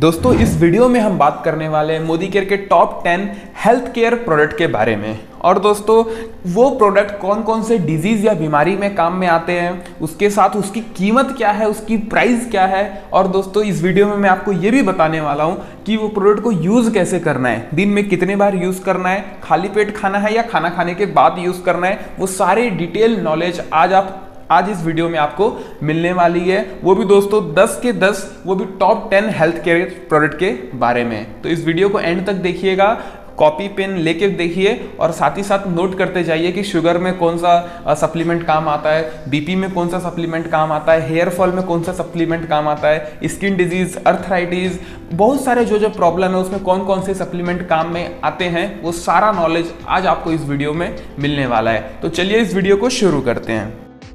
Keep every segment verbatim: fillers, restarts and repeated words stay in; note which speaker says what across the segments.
Speaker 1: दोस्तों इस वीडियो में हम बात करने वाले हैं मोदी केयर के top ten health care product के बारे में। और दोस्तों वो प्रोडक्ट कौन कौन से डिजीज़ या बीमारी में काम में आते हैं, उसके साथ उसकी कीमत क्या है, उसकी प्राइस क्या है। और दोस्तों इस वीडियो में मैं आपको ये भी बताने वाला हूँ कि वो प्रोडक्ट को यूज़ कैसे करना है, दिन में कितने बार यूज़ करना है, खाली पेट खाना है या खाना खाने के बाद यूज़ करना है। वो सारे डिटेल नॉलेज आज आप आज इस वीडियो में आपको मिलने वाली है, वो भी दोस्तों दस के दस, वो भी top ten health care product के बारे में। तो इस वीडियो को एंड तक देखिएगा, कॉपी पेन लेके देखिए और साथ ही साथ नोट करते जाइए कि शुगर में कौन सा सप्लीमेंट काम आता है, बीपी में कौन सा सप्लीमेंट काम आता है, हेयर फॉल में कौन सा सप्लीमेंट काम आता है, स्किन डिजीज, अर्थराइटिस, बहुत सारे जो जो प्रॉब्लम है उसमें कौन कौन से सप्लीमेंट काम में आते हैं, वो सारा नॉलेज आज आपको इस वीडियो में मिलने वाला है। तो चलिए इस वीडियो को शुरू करते हैं।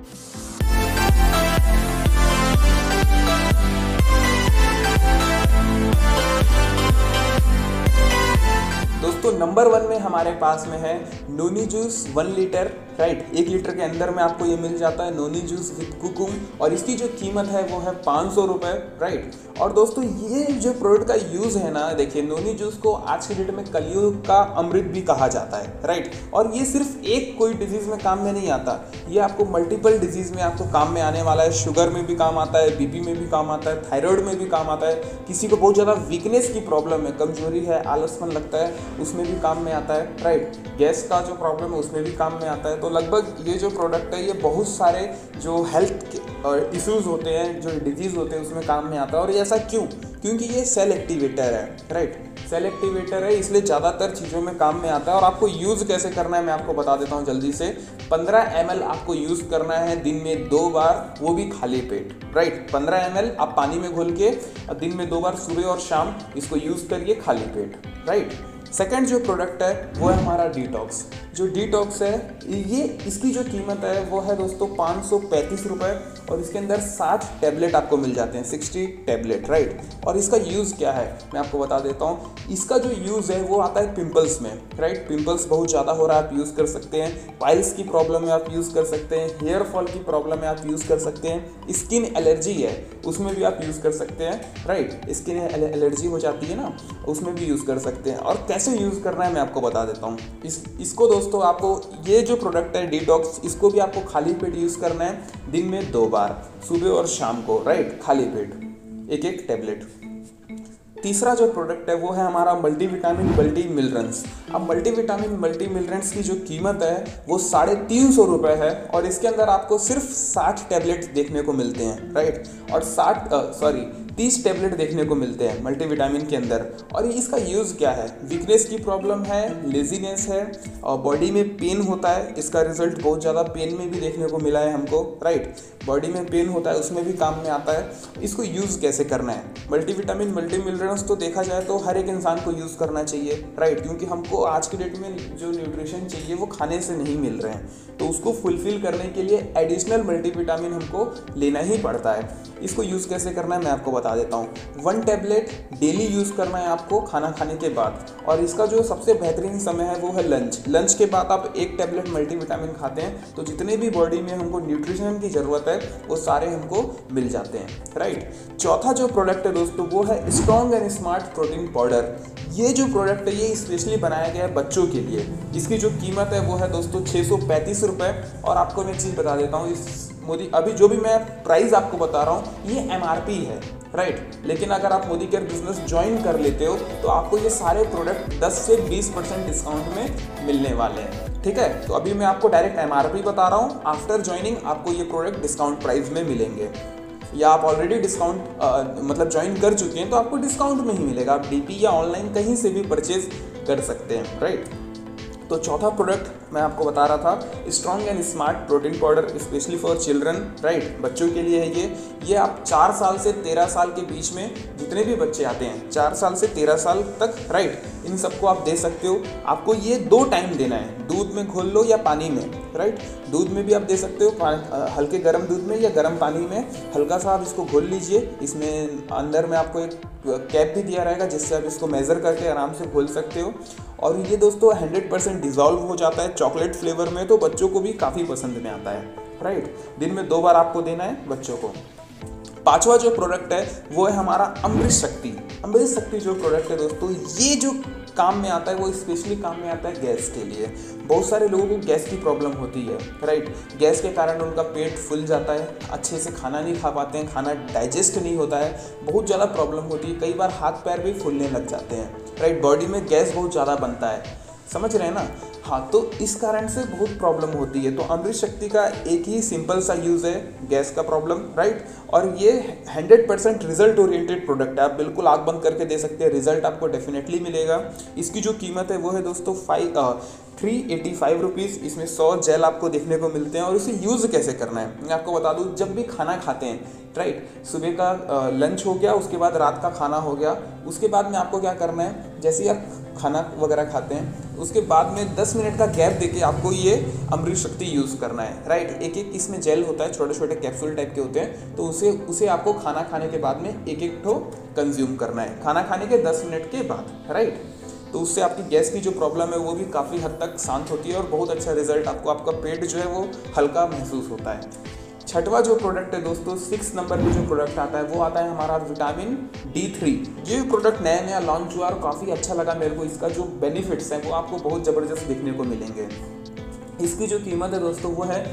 Speaker 1: दोस्तों नंबर वन में हमारे पास में है noni juice one litre, right. एक लीटर के अंदर में आपको ये मिल जाता है नोनी जूस विद कुकुम, और इसकी जो कीमत है वो है पाँच सौ रुपये, राइट। और दोस्तों ये जो प्रोडक्ट का यूज़ है ना, देखिए नोनी जूस को आज के डेट में कलयुग का अमृत भी कहा जाता है, राइट। और ये सिर्फ एक कोई डिजीज़ में काम में नहीं आता, ये आपको मल्टीपल डिजीज़ में आपको काम में आने वाला है। शुगर में भी काम आता है, बीपी में भी काम आता है, थायराइड में भी काम आता है, किसी को बहुत ज़्यादा वीकनेस की प्रॉब्लम है, कमजोरी है, आलसपन लगता है, उसमें भी काम में आता है, राइट। गैस का जो प्रॉब्लम है उसमें भी काम में आता है। तो लगभग ये जो प्रोडक्ट है ये बहुत सारे जो हेल्थ इश्यूज होते हैं, जो डिजीज़ होते हैं उसमें काम में आता है। और ये ऐसा क्यों? क्योंकि ये सेल एक्टिवेटर है, राइट। सेल एक्टिवेटर है, इसलिए ज़्यादातर चीज़ों में काम में आता है। और आपको यूज़ कैसे करना है मैं आपको बता देता हूँ जल्दी से। पंद्रह एम एल आपको यूज़ करना है दिन में दो बार, वो भी खाली पेट, राइट। पंद्रह एम एल आप पानी में घोल के दिन में दो बार सुबह और शाम इसको यूज़ करिए खाली पेट, राइट। सेकंड जो प्रोडक्ट है वो है हमारा डिटॉक्स। जो डिटॉक्स है ये इसकी जो कीमत है वो है दोस्तों पाँच सौ पैंतीस रुपये, और इसके अंदर साठ टैबलेट आपको मिल जाते हैं, साठ टैबलेट, राइट। और इसका यूज़ क्या है मैं आपको बता देता हूँ। इसका जो यूज़ है वो आता है पिंपल्स में, राइट। पिंपल्स बहुत ज़्यादा हो रहा है, आप यूज़ कर सकते हैं। पाइल्स की प्रॉब्लम में आप यूज़ कर सकते हैं, हेयर फॉल की प्रॉब्लम में आप यूज़ कर सकते हैं, स्किन एलर्जी है उसमें भी आप यूज़ कर सकते हैं, राइट। स्किन एलर्जी हो जाती है ना, उसमें भी यूज़ कर सकते हैं। और कैसे यूज़ करना है मैं आपको बता देता हूँ। इस इसको दोस्तों आपको ये जो प्रोडक्ट है डिटॉक्स, इसको भी आपको खाली पेट यूज़ करना है दिन में दो बार, सुबह और शाम को, राइट। खाली पेट एक एक टैबलेट। तीसरा जो प्रोडक्ट है वो है हमारा मल्टीविटामिन मल्टी मिलरेंस। अब मल्टीविटामिन मल्टी मिलरेंस की जो कीमत है वो साढ़े तीन सौ रुपये है, और इसके अंदर आपको सिर्फ साठ टैबलेट देखने को मिलते हैं, राइट। और साठ सॉरी तीस टैबलेट देखने को मिलते हैं मल्टीविटामिन के अंदर। और इसका यूज़ क्या है? वीकनेस की प्रॉब्लम है, लेजीनेस है, और बॉडी में पेन होता है, इसका रिजल्ट बहुत ज़्यादा पेन में भी देखने को मिला है हमको, राइट। बॉडी में पेन होता है उसमें भी काम में आता है। इसको यूज़ कैसे करना है? मल्टीविटामिन मल्टी मिलरेंस तो देखा जाए तो हर एक इंसान को यूज़ करना चाहिए, राइट। क्योंकि हमको आज के डेट में जो न्यूट्रिशन चाहिए वो खाने से नहीं मिल रहे हैं, तो उसको फुलफिल करने के लिए एडिशनल मल्टीविटामिन हमको लेना ही पड़ता है। इसको यूज़ कैसे करना है मैं आपको बता देता हूँ। वन टैबलेट डेली यूज़ करना है आपको खाना खाने के बाद, और इसका जो सबसे बेहतरीन समय है वो है लंच। लंच के बाद आप एक टैबलेट मल्टीविटामिन खाते हैं तो जितने भी बॉडी में हमको न्यूट्रिशन की ज़रूरत है वो सारे हमको मिल जाते हैं, राइट। चौथा जो प्रोडक्ट है दोस्तों वो है strong and smart protein powder. ये जो प्रोडक्ट है ये स्पेशली बनाया गया है बच्चों के लिए। इसकी जो कीमत है वो है दोस्तों छः सौ पैंतीस रुपये। और आपको मैं चीज़ बता देता हूँ, इस मोदी अभी जो भी मैं प्राइस आपको बता रहा हूँ ये एम आर पी है, राइट। लेकिन अगर आप मोदी केयर बिजनेस ज्वाइन कर लेते हो तो आपको ये सारे प्रोडक्ट दस से बीस परसेंट डिस्काउंट में मिलने वाले हैं, ठीक है। तो अभी मैं आपको डायरेक्ट एम आर पी बता रहा हूँ, आफ्टर ज्वाइनिंग आपको ये प्रोडक्ट डिस्काउंट प्राइस में मिलेंगे। या आप ऑलरेडी डिस्काउंट मतलब ज्वाइन कर चुके हैं तो आपको डिस्काउंट में ही मिलेगा। आप डीपी या ऑनलाइन कहीं से भी परचेज कर सकते हैं, राइट। तो चौथा प्रोडक्ट मैं आपको बता रहा था strong and smart protein powder, specially for children, right. बच्चों के लिए है ये ये आप चार साल से तेरह साल के बीच में जितने भी बच्चे आते हैं, चार साल से तेरह साल तक, राइट, इन सबको आप दे सकते हो। आपको ये दो टाइम देना है, दूध में घोल लो या पानी में, राइट। दूध में भी आप दे सकते हो, हल्के गर्म दूध में या गर्म पानी में हल्का सा आप इसको घोल लीजिए। इसमें अंदर में आपको एक कैप भी दिया रहेगा जिससे आप इसको मेज़र करके आराम से घोल सकते हो। और ये दोस्तों हंड्रेड परसेंट डिज़ोल्व हो जाता है चॉकलेट फ्लेवर में, तो बच्चों को भी काफ़ी पसंद में आता है, राइट। दिन में दो बार आपको देना है बच्चों को। पांचवा जो प्रोडक्ट है वो है हमारा अमृत शक्ति। अमृत शक्ति जो प्रोडक्ट है दोस्तों, ये जो काम में आता है वो स्पेशली काम में आता है गैस के लिए। बहुत सारे लोगों को गैस की प्रॉब्लम होती है, राइट। गैस के कारण उनका पेट फूल जाता है, अच्छे से खाना नहीं खा पाते हैं, खाना डाइजेस्ट नहीं होता है, बहुत ज़्यादा प्रॉब्लम होती है, कई बार हाथ पैर भी फूलने लग जाते हैं, राइट। बॉडी में गैस बहुत ज़्यादा बनता है, समझ रहे हैं ना। हाँ, तो इस कारण से बहुत प्रॉब्लम होती है। तो अमृत शक्ति का एक ही सिंपल सा यूज़ है गैस का प्रॉब्लम, राइट। और ये hundred percent result oriented product है, आप बिल्कुल आँख बंद करके दे सकते हैं, रिजल्ट आपको डेफिनेटली मिलेगा। इसकी जो कीमत है वो है दोस्तों five three eighty five rupees. इसमें सौ जेल आपको देखने को मिलते हैं। और इसे यूज़ कैसे करना है मैं आपको बता दूँ। जब भी खाना खाते हैं, राइट, सुबह का लंच हो गया, उसके बाद रात का खाना हो गया, उसके बाद में आपको क्या करना है, जैसे ही आप खाना वगैरह खाते हैं उसके बाद में दस मिनट का गैप देके आपको ये अमृत शक्ति यूज़ करना है, राइट। एक एक इसमें जेल होता है, छोटे छोटे कैप्सूल टाइप के होते हैं, तो उसे उसे आपको खाना खाने के बाद में एक एक ठो कंज्यूम करना है, खाना खाने के दस मिनट के बाद, राइट। तो उससे आपकी गैस की जो प्रॉब्लम है वो भी काफ़ी हद तक शांत होती है और बहुत अच्छा रिजल्ट आपको, आपका पेट जो है वो हल्का महसूस होता है। छठवां जो प्रोडक्ट है दोस्तों, सिक्स नंबर पे जो प्रोडक्ट आता है वो आता है हमारा विटामिन डी थ्री। ये प्रोडक्ट नया नया लॉन्च हुआ और काफ़ी अच्छा लगा मेरे को। इसका जो बेनिफिट्स हैं वो आपको बहुत ज़बरदस्त देखने को मिलेंगे। इसकी जो कीमत है दोस्तों वो है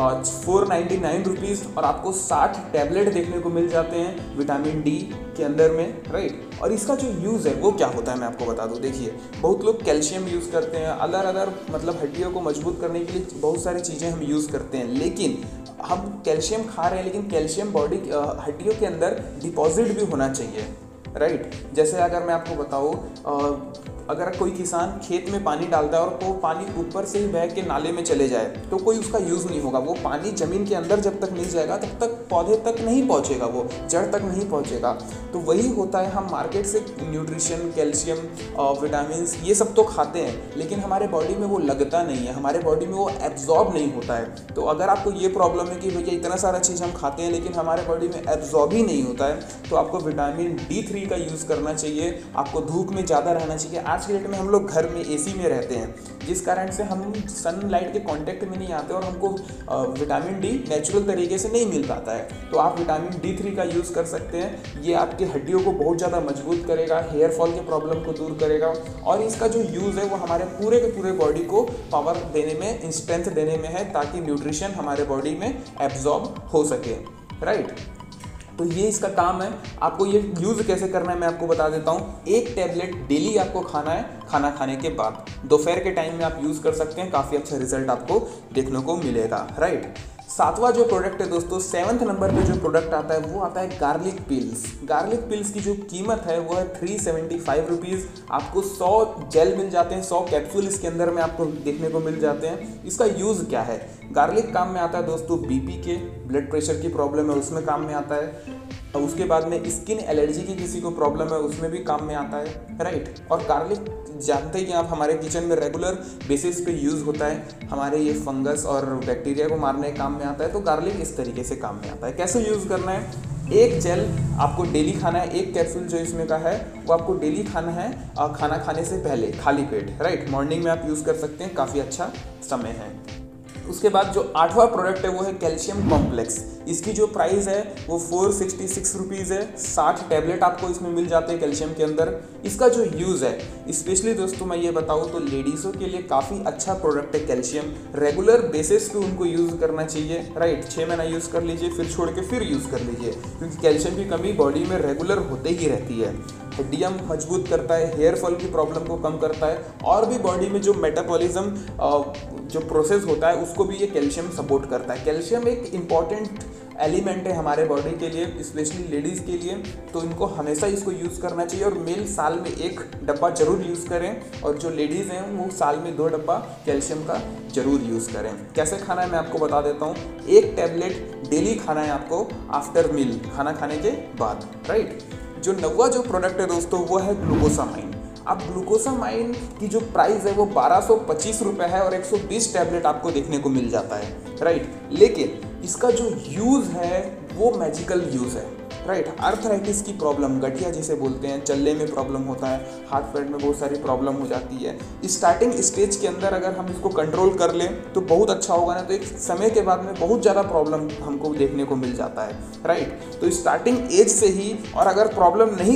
Speaker 1: फोर नाइन्टी नाइन रुपीज़ और आपको साठ टैबलेट देखने को मिल जाते हैं विटामिन डी के अंदर में, राइट। और इसका जो यूज़ है वो क्या होता है मैं आपको बता दूं। देखिए, बहुत लोग कैल्शियम यूज़ करते हैं, अदर अदर मतलब हड्डियों को मजबूत करने के लिए बहुत सारी चीज़ें हम यूज़ करते हैं, लेकिन हम कैल्शियम खा रहे हैं, लेकिन कैल्शियम बॉडी हड्डियों के अंदर डिपॉजिट भी होना चाहिए, राइट। जैसे अगर मैं आपको बताऊँ, अगर कोई किसान खेत में पानी डालता है और वो पानी ऊपर से ही बह के नाले में चले जाए तो कोई उसका यूज़ नहीं होगा। वो पानी ज़मीन के अंदर जब तक नहीं जाएगा तब तक पौधे तक नहीं पहुंचेगा, वो जड़ तक नहीं पहुंचेगा। तो वही होता है, हम मार्केट से न्यूट्रिशन, कैल्शियम, विटामिन ये सब तो खाते हैं, लेकिन हमारे बॉडी में वो लगता नहीं है, हमारे बॉडी में वो एब्जॉर्ब नहीं होता है। तो अगर आपको ये प्रॉब्लम है कि भैया इतना सारा चीज़ हम खाते हैं लेकिन हमारे बॉडी में एब्जॉर्ब ही नहीं होता है, तो आपको विटामिन डी थ्री का यूज़ करना चाहिए। आपको धूप में ज़्यादा रहना चाहिए। आज के डेट में हम लोग घर में एसी में रहते हैं, जिस कारण से हम सनलाइट के कांटेक्ट में नहीं आते और हमको विटामिन डी नेचुरल तरीके से नहीं मिल पाता है। तो आप विटामिन डी थ्री का यूज़ कर सकते हैं। ये आपकी हड्डियों को बहुत ज़्यादा मजबूत करेगा, हेयर फॉल के प्रॉब्लम को दूर करेगा और इसका जो यूज़ है वो हमारे पूरे के पूरे बॉडी को पावर देने में, स्ट्रेंथ देने में है, ताकि न्यूट्रिशन हमारे बॉडी में एब्जॉर्ब हो सके, राइट। तो ये इसका काम है। आपको ये यूज़ कैसे करना है मैं आपको बता देता हूँ। एक टैबलेट डेली आपको खाना है, खाना खाने के बाद दोपहर के टाइम में आप यूज़ कर सकते हैं, काफ़ी अच्छा रिजल्ट आपको देखने को मिलेगा, राइट। सातवां जो प्रोडक्ट है दोस्तों, सेवन्थ नंबर पे जो प्रोडक्ट आता है वो आता है गार्लिक पिल्स। गार्लिक पिल्स की जो कीमत है वो है थ्री सेवेंटी फाइव रुपीज़। आपको सौ जेल मिल जाते हैं, सौ कैप्सूल इसके अंदर में आपको देखने को मिल जाते हैं। इसका यूज़ क्या है? गार्लिक काम में आता है दोस्तों बीपी के, ब्लड प्रेशर की प्रॉब्लम है उसमें काम में आता है। और उसके बाद में स्किन एलर्जी की किसी को प्रॉब्लम है उसमें भी काम में आता है, राइट। और गार्लिक जानते ही आप हमारे किचन में रेगुलर बेसिस पे यूज़ होता है, हमारे ये फंगस और बैक्टीरिया को मारने काम में आता है। तो गार्लिक इस तरीके से काम में आता है। कैसे यूज़ करना है? एक जेल आपको डेली खाना है, एक कैप्सूल जो इसमें का है वो आपको डेली खाना है खाना खाने से पहले खाली पेट, राइट। मॉर्निंग में आप यूज़ कर सकते हैं, काफ़ी अच्छा समय है। उसके बाद जो आठवां प्रोडक्ट है वो है कैल्शियम कॉम्प्लेक्स। इसकी जो प्राइस है वो फोर सिक्सटी सिक्स रुपीज़ है। साठ टैबलेट आपको इसमें मिल जाते हैं कैल्शियम के अंदर। इसका जो यूज़ है स्पेशली दोस्तों मैं ये बताऊँ तो लेडीज़ों के लिए काफ़ी अच्छा प्रोडक्ट है कैल्शियम। रेगुलर बेसिस पे उनको यूज़ करना चाहिए, राइट। छः महीना यूज़ कर लीजिए, फिर छोड़ के फिर यूज़ कर लीजिए, क्योंकि कैल्शियम की कमी बॉडी में रेगुलर होते ही रहती है। हड्डियाँ मजबूत करता है, हेयर फॉल की प्रॉब्लम को कम करता है और भी बॉडी में जो मेटाबॉलिज्म जो प्रोसेस होता है उसको भी ये कैल्शियम सपोर्ट करता है। कैल्शियम एक इम्पॉर्टेंट एलिमेंट है हमारे बॉडी के लिए, स्पेशली लेडीज़ के लिए। तो इनको हमेशा इसको यूज़ करना चाहिए और मेल साल में एक डब्बा जरूर यूज़ करें और जो लेडीज़ हैं वो साल में दो डब्बा कैल्शियम का जरूर यूज़ करें। कैसे खाना है मैं आपको बता देता हूँ। एक टैबलेट डेली खाना है आपको आफ्टर मील, खाना खाने के बाद, राइट। जो नौवां जो प्रोडक्ट है दोस्तों वो है ग्लूकोसामाइन। अब ग्लूकोसामाइन की जो प्राइस है वो बारह सौ पच्चीस रुपये है और एक सौ बीस टैबलेट आपको देखने को मिल जाता है, राइट। लेकिन इसका जो यूज़ है वो मैजिकल यूज़ है, राइट। आर्थराइटिस की प्रॉब्लम, गठिया जिसे बोलते हैं, चलने में प्रॉब्लम होता है, हाथ पैर में बहुत सारी प्रॉब्लम हो जाती है। स्टार्टिंग स्टेज के अंदर अगर हम इसको कंट्रोल कर लें तो बहुत अच्छा होगा, ना तो एक समय के बाद में बहुत ज़्यादा प्रॉब्लम हमको देखने को मिल जाता है, राइट। तो स्टार्टिंग एज से ही, और अगर प्रॉब्लम नहीं है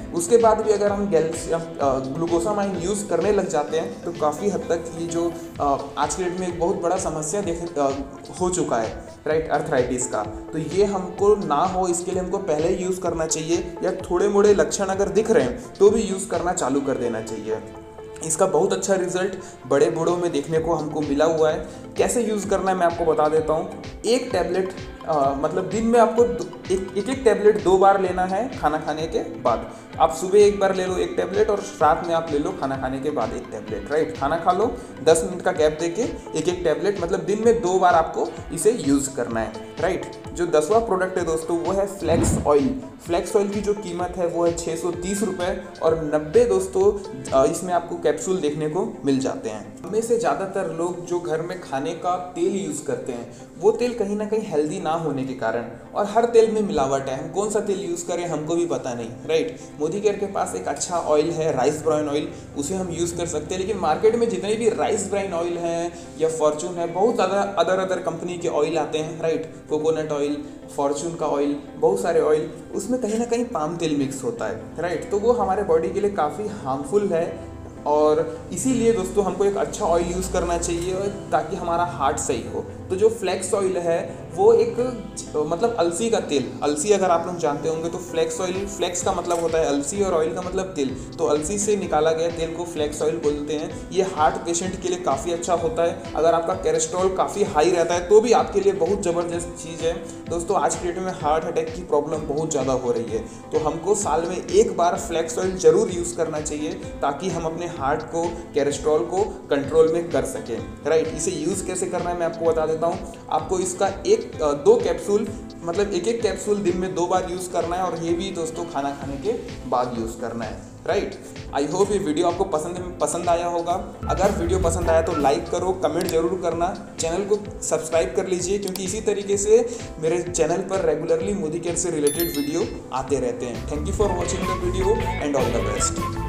Speaker 1: उसके बाद भी अगर हम ग्लूकोसामाइन यूज़ करने लग जाते हैं तो काफ़ी हद तक ये जो आज के डेट में एक बहुत बड़ा समस्या देख हो चुका है, राइट, अर्थराइटिस का। तो ये हमको ना हो इसके लिए हमको पहले ही यूज़ करना चाहिए, या थोड़े मोड़े लक्षण अगर दिख रहे हैं तो भी यूज़ करना चालू कर देना चाहिए। इसका बहुत अच्छा रिजल्ट बड़े बूढ़ों में देखने को हमको मिला हुआ है। कैसे यूज़ करना है मैं आपको बता देता हूँ। एक टैबलेट आ, मतलब दिन में आपको एक एक एक टैबलेट दो बार लेना है खाना खाने के बाद। आप सुबह एक बार ले लो एक टैबलेट और रात में आप ले लो खाना खाने के बाद एक टैबलेट, राइट। खाना खा लो, दस मिनट का गैप देके एक एक टैबलेट, मतलब दिन में दो बार आपको इसे यूज़ करना है, राइट। जो दसवां प्रोडक्ट है दोस्तों वो है फ्लैक्स ऑयल। फ्लैक्स ऑयल की जो कीमत है वो है छः सौ तीस रुपये और नब्बे दोस्तों इसमें आपको कैप्सूल देखने को मिल जाते हैं। हमें से ज़्यादातर लोग जो घर में खाने का तेल यूज़ करते हैं वो तेल कहीं ना कहीं हेल्दी ना होने के कारण, और हर तेल में मिलावट है, हम कौन सा तेल यूज़ करें हमको भी पता नहीं, राइट। मोदी केयर के पास एक अच्छा ऑयल है राइस ब्राइन ऑयल, उसे हम यूज़ कर सकते हैं। लेकिन मार्केट में जितने भी राइस ब्राइन ऑयल हैं या फॉर्चून है, बहुत ज़्यादा अदर अदर कंपनी के ऑयल आते हैं, राइट। कोकोनट ऑयल, फॉर्चून का ऑयल, बहुत सारे ऑयल, उसमें कहीं ना कहीं पाम तेल मिक्स होता है, राइट। तो वो हमारे बॉडी के लिए काफ़ी हार्मफुल है और इसीलिए दोस्तों हमको एक अच्छा ऑयल यूज़ करना चाहिए ताकि हमारा हार्ट सही हो। तो जो फ्लैक्स ऑयल है वो एक मतलब अलसी का तेल, अलसी अगर आप लोग जानते होंगे तो फ्लैक्स ऑयल, फ्लैक्स का मतलब होता है अलसी और ऑयल का मतलब तेल, तो अलसी से निकाला गया तेल को फ्लैक्स ऑयल बोलते हैं। ये हार्ट पेशेंट के लिए काफ़ी अच्छा होता है। अगर आपका कोलेस्ट्रॉल काफ़ी हाई रहता है तो भी आपके लिए बहुत ज़बरदस्त चीज़ है दोस्तों। आज के डेट में हार्ट अटैक की प्रॉब्लम बहुत ज़्यादा हो रही है, तो हमको साल में एक बार फ्लैक्स ऑयल ज़रूर यूज़ करना चाहिए ताकि हम अपने हार्ट को, कोलेस्ट्रॉल को कंट्रोल में कर सकें, राइट। इसे यूज़ कैसे करना है मैं आपको बता देता हूँ। आपको इसका एक दो कैप्सूल, मतलब एक एक कैप्सूल दिन में दो बार यूज़ करना है, और ये भी दोस्तों खाना खाने के बाद यूज़ करना है, राइट। आई होप ये वीडियो आपको पसंद पसंद आया होगा। अगर वीडियो पसंद आया तो लाइक करो, कमेंट जरूर करना, चैनल को सब्सक्राइब कर लीजिए क्योंकि इसी तरीके से मेरे चैनल पर रेगुलरली मोदी केयर से रिलेटेड वीडियो आते रहते हैं। Thank you for watching the video and all the best.